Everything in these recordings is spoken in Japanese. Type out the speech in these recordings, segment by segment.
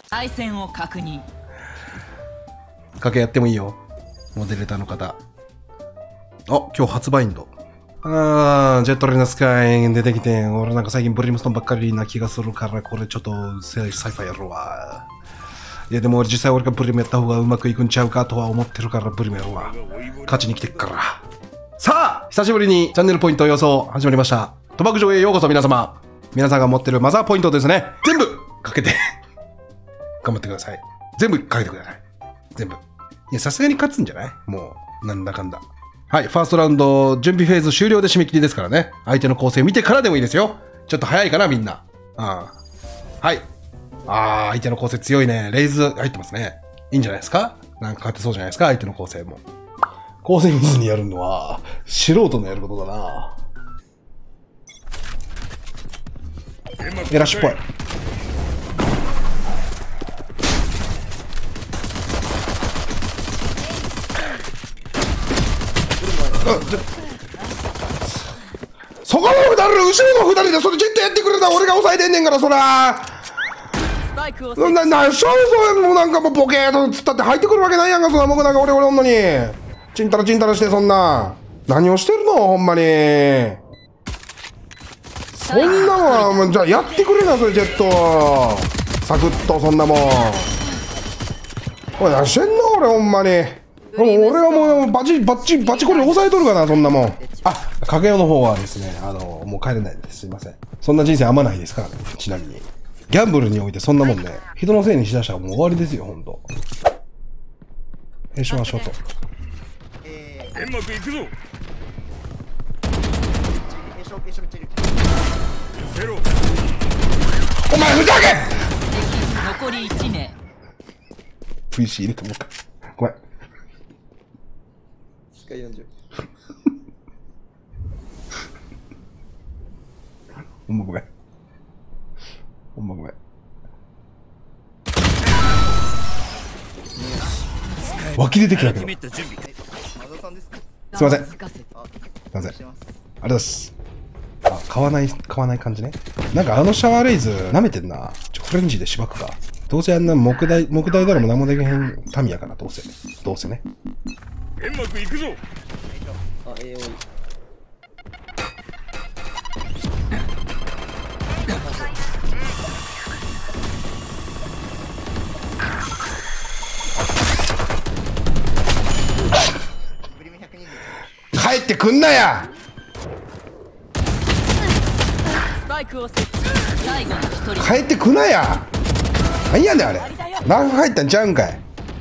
対戦を確認。 賭けやってもいいよ。モデレーターの方。あ、今日初バインド。ジェットレナスカイ出てきて、俺なんか最近ブリムストンばっかりな気がするから、これちょっとサイファイやるわ。いやでも実際俺がブリムやった方がうまくいくんちゃうかとは思ってるからブリムやるわ。勝ちに来てっから。さあ、久しぶりにチャンネルポイント予想始まりました。賭博場へようこそ皆様。皆さんが持ってるマザーポイントですね。全部かけて頑張ってください。全部かけてください。全部。いや、さすがに勝つんじゃない？もう、なんだかんだ。はい、ファーストラウンド、準備フェーズ終了で締め切りですからね。相手の構成見てからでもいいですよ。ちょっと早いかな、みんな。はい。相手の構成強いね。レイズ入ってますね。いいんじゃないですか？なんか勝てそうじゃないですか、相手の構成も。構成見ずにやるのは、素人のやることだな。エラッシュっぽい。そこの二人、後ろの二人でそれジェットやってくれたら俺が抑えてんねんから、そら。シャウソもなんかもうボケーとつったって入ってくるわけないやんか、そんな僕なんか俺おんのに。チンタラチンタラしてそんな。何をしてるのほんまに。そんなもん、じゃあやってくれな、それジェット。サクッとそんなもん。おい、何してんの俺ほんまに。俺はもうバチコリ抑えとるかな、そんなもん。あ、影代の方はですね、もう帰れないです。すいません。そんな人生あんまないですからね、ちなみに。ギャンブルにおいてそんなもんね、人のせいにしだしたらもう終わりですよ、ほんと。しましょうと。 うまくいくぞ。 お前ふざけ！ 残り1名。 VC 入れてもうか。ごめん。 スカイ40。 ほんまごめん。ほんまごめん。湧き出てきたけど。すいません。すいません。ありがとうございます。あ、買わない感じね。なんかシャワーレイズ舐めてんな。フレンジでしばくか。どうせあんな木材だらも何もできへん民やから、どうせね。 うまくいくぞ。 あ、AOE。 帰ってくんなや。帰ってくなや。何やねんあれ。ラフ入ったんちゃうんかい。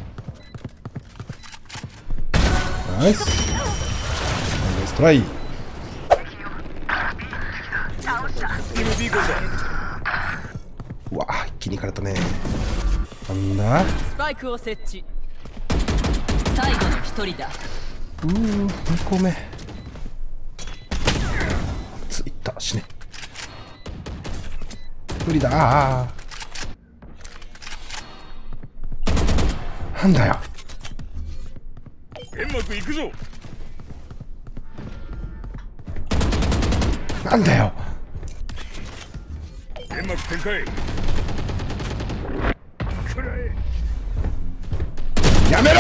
ナイス。ナイストライ。うわ、一気にいかれたね。なんだ。 スパイクを設置。最後の一人だ。 2個目。ついった死ね。無理だ。なんだよ。 うまくいくぞ。 なんだよ。 うまく展開。くらえ。 やめろ。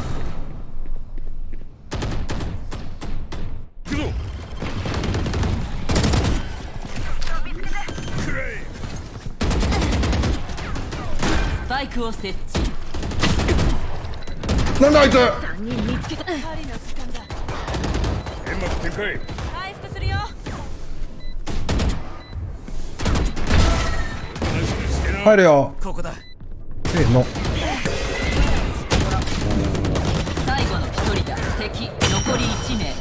行くぞ。くらえ。 スパイクを設置。 なんだあいつ。 うまく展開。 回復するよ。 入るよ。 ここだ。 せーの。 最後の一人だ。敵残り1名。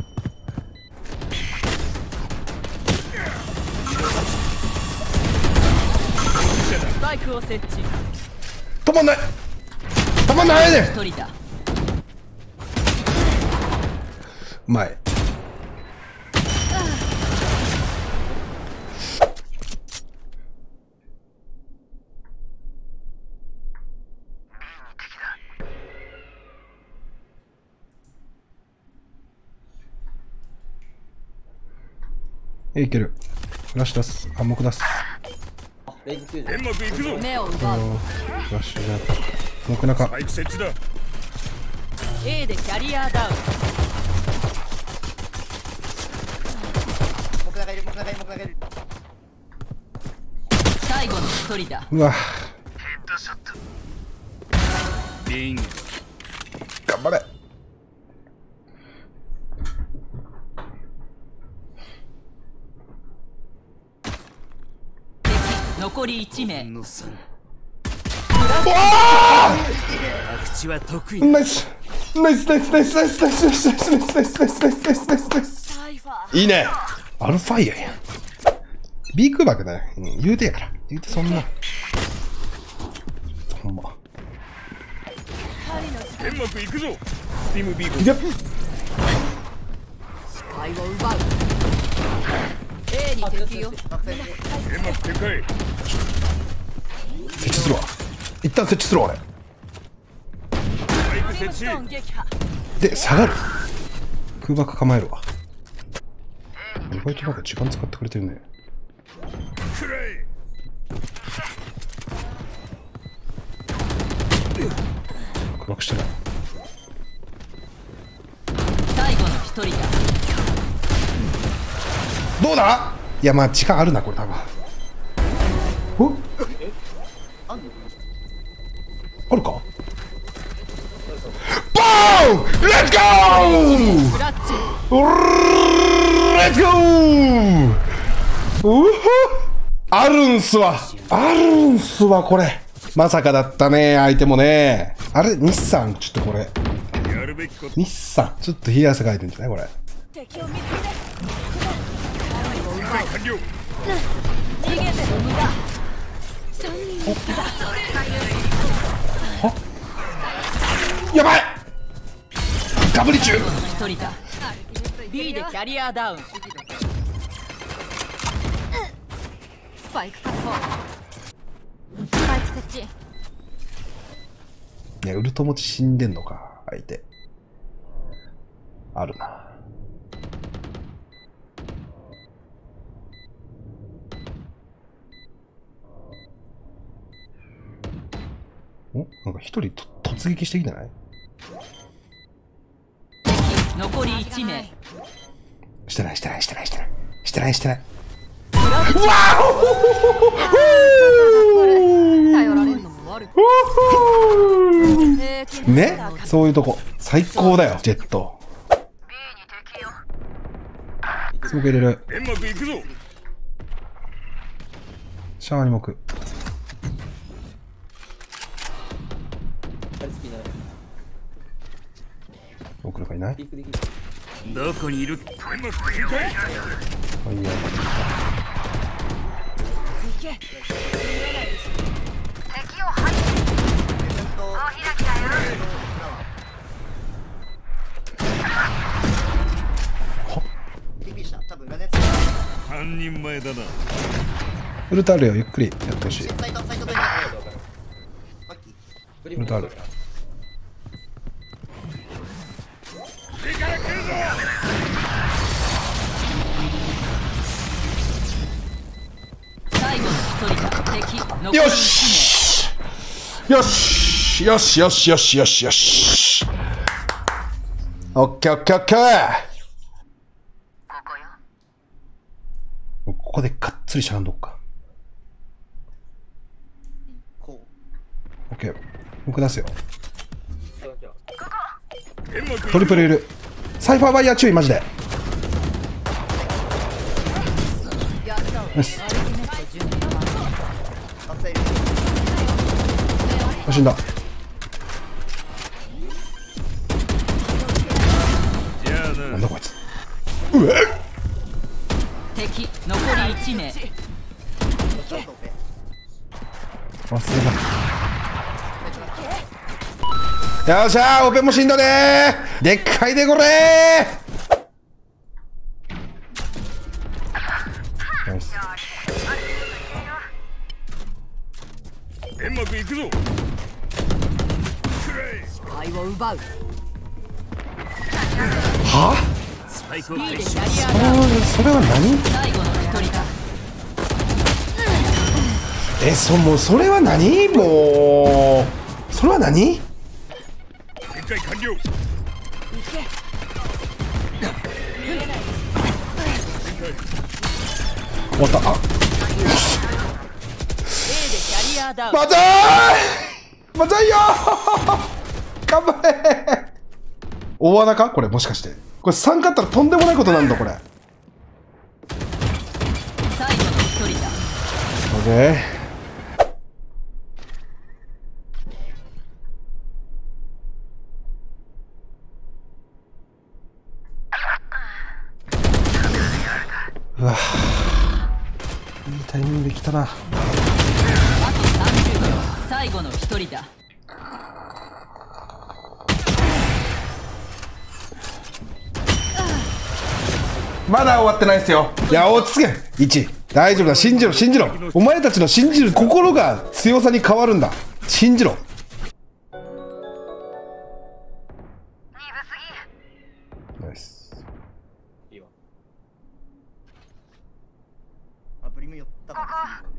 スパイクを設置。 止まんないねん。 一人だ。 うまい。いける。フラッシュ出す。暗黙出す。 レイズ90。 煙幕行くぞ。 目を奪う。 ラッシュじゃなかった。木中。 バイク設置だ。 A でキャリアダウン。 木中いる、木中いる、木中いる。 最後の一人だ。 うわ。 リング。 頑張れ。 敵残り1名。 の3。 おー口は得意。 ナイスナイスナイスナイスナイスナイスナイスナイスナイスナイスナイスナイスナイスナイスナイス。いいね。アルファイアやん。ビークバックだよ。言うてやから。言うてそんな。ほんま。 煙幕行くぞ。スティームビーコン。 いけ。 視界を奪う。A に敵よ。 煙幕展開。 設置するわ。一旦設置するわ俺。 バイク設置。 撃破。 で、下がる。空爆構えるわ。意外となんか時間使ってくれてるね。 くらえ。 空爆してない。 最後の一人だ。 どうだ。いや、まあ時間あるなこれ多分。おあるか。ボーンレッツゴークラッチ。 レッツゴー。うふあるんすわ。あるんすわこれ。まさかだったね相手もね。あれ日産ちょっとこれ。 やるべきこと。 日産ちょっと冷や汗かいてんじゃないこれ。 敵を見つけて。 完了。 逃げても無駄。 やばい。ガブリ中。 一人だ。B でキャリアダウン。スパイク確保。スパイク設置。 ねウルト持ち死んでんのか相手。あるな。なんか一人突撃してきてない？ 敵残り1名。 してないしてないしてないしてないしてないしてない。 頼られるのも悪く。 ね、そういうとこ最高だよジェット。スモーク入れる。 煙幕行くぞ。 シャワーにもく。僕らがいない。 どこにいる。煙幕展開。 あ、いいや。 半人前だな。 ウルトあるよ、ゆっくりやってほしい。ウルトある。 最後の一人だ。敵残りよ 1 しよしよしよしよしよしよし。オッケーオッケーオッケー。ここでがっつりしゃがんどっか。オッケー。僕出すよ。トリプルいる。サイファーバイヤー注意マジで。よし。死んだ。 じゃあな。 なんだこいつ。うえ。 敵残り1名。 忘れた。よっしゃー、オペも死んだねー。でっかいでこれー。ナイス。 煙幕行くぞ。 愛を奪う。 はスパイクを B で停止。 キャリアダウン。 それは何？ 最後の一人だ。 もうそれは何？もうそれは何？ 展開完了。 終わった。あ、 A でキャリアダウン。 まずいまずいよ頑張れ。大穴かこれ、もしかしてこれ3勝ったらとんでもないことなんだこれ。 最後の一人だ。 オッケー。うわ、いいタイミングで来たな。 あと30秒。最後の一人だ。 まだ終わってないですよ。いや、落ち着け。1、大丈夫だ。信じろ、信じろ。お前たちの信じる心が強さに変わるんだ。信じろ。ナイス。 いいわ。あ、ブリム寄ったか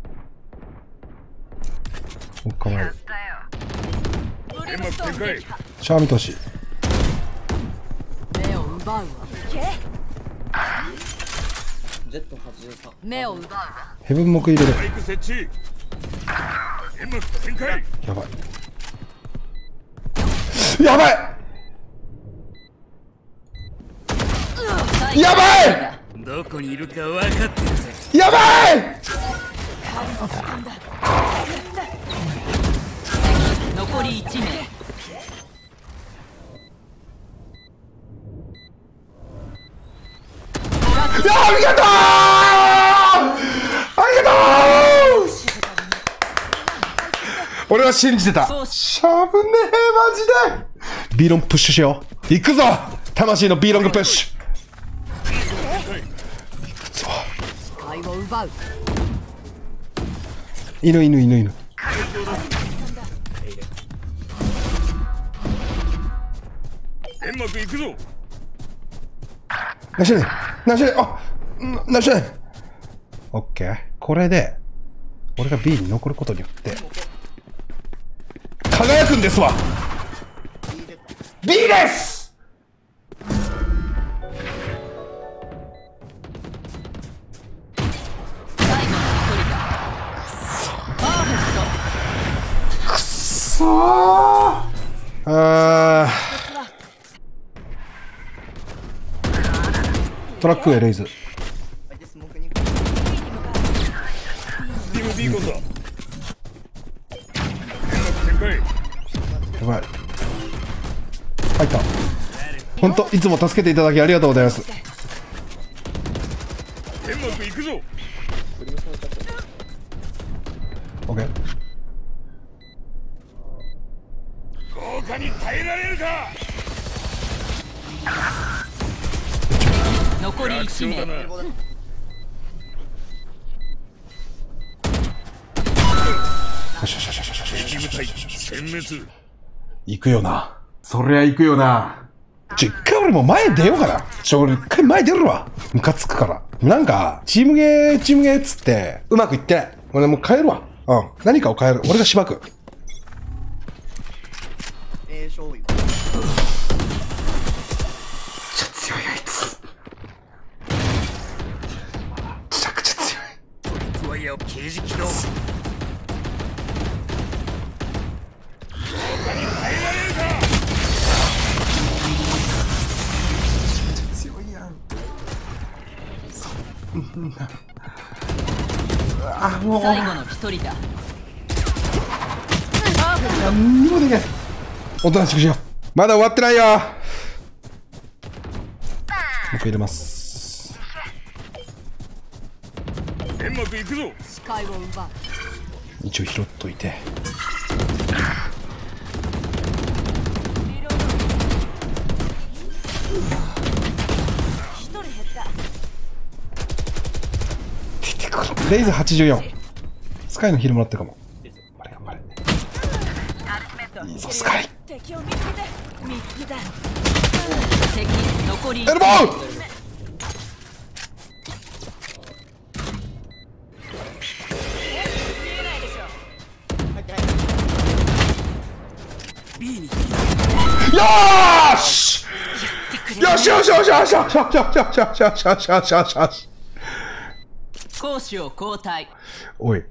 おっかまえる。 煙幕展開。 シャー見てほしい。 目を奪うわ。 ジェット83。 目を奪うわ。 ヘブン目入れる。 バイク設置。煙幕展開。 やばい。やばい。やばい。 どこにいるか分かってるぜ。 やばい。 残り1名。 いや、ありがとう。ありがとう。俺は信じてた。しゃぶねえ、マジで。B ロンプッシュしよう。行くぞ。魂の B ロングプッシュ。 視界を奪う。 犬。 煙幕行くぞ。 なしね。あ、なしね。オッケー。これで俺が B に残ることによって輝くんですわ。 B です。 最後の一人だ。パーフェクくそー。トラックへレイズ。 相手スモークに行く。 ティムビーコンだ。展開。 やばい。入った。本当いつも助けていただきありがとうございます。 煙幕行くぞ。 ブリムさん歌った。 オッケー。 豪華に耐えられるか。 残り1名。 よしよしよしよしよしよしよしよしよしよしよし。 殲滅。 行くよな。そりゃ行くよな。一回俺も前出ようかな。俺一回前出るわ。ムカつくから。なんか、チームゲーっつって、うまくいってない。俺もう変えるわ。うん。何かを変える。俺がしばく。 醤油。 めっちゃ強いあいつ。めちゃくちゃ強い。 ワイヤーを刑事起動。 強いやん。そんな。あ、もう。 最後の一人だ。 何にもできない。おとなしくしよう。まだ終わってないよ。もう一回入れます。 煙幕行くぞ。 視界を奪う。 一応拾っといて。 一人減った。 出てくる。レイズ84。スカイのヒールもらってるかも。頑張れ頑張れ。いいぞスカイ。 敵を見つけて。見つけた。敵残りエルボー。 よーしよしよしよしよしよしよしよしよしよしよしよしよしよしよし。 攻守を交代。 おい。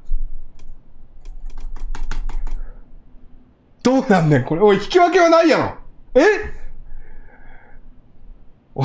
どうなんねんこれ。おい、引き分けはないやろ。えお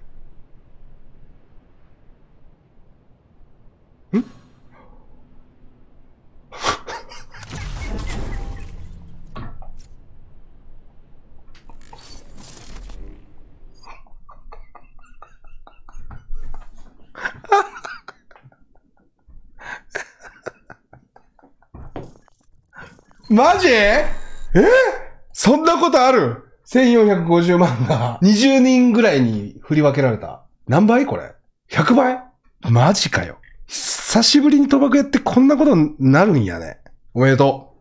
マジそんなことある ?1450 万が20人ぐらいに振り分けられた。何倍これ ?100 倍マジかよ。久しぶりに賭博やってこんなことになるんやね。おめでとう。